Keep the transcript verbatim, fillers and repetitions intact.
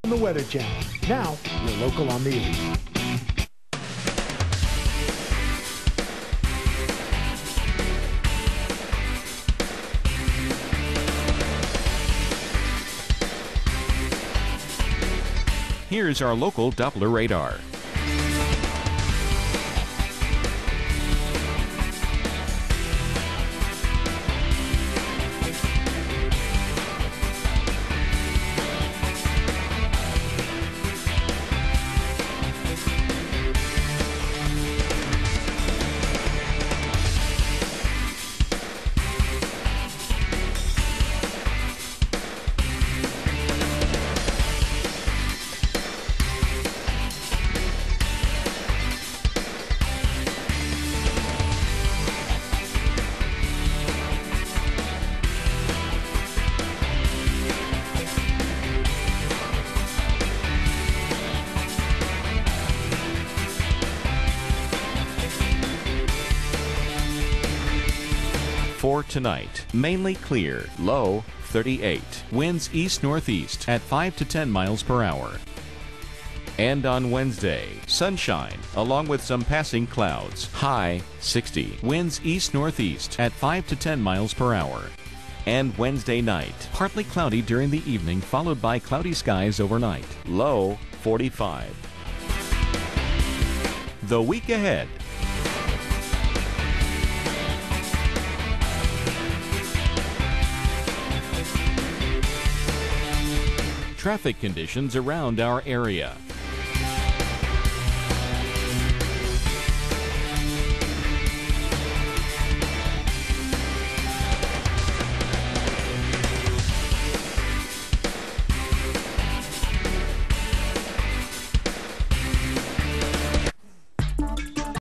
on the Weather Channel. Now, your local on the eighth. Here's our local Doppler radar. For tonight, mainly clear, low thirty-eight. Winds east-northeast at five to ten miles per hour. And on Wednesday, sunshine, along with some passing clouds, high sixty. Winds east-northeast at five to ten miles per hour. And Wednesday night, partly cloudy during the evening, followed by cloudy skies overnight, low forty-five. The week ahead. Traffic conditions around our area.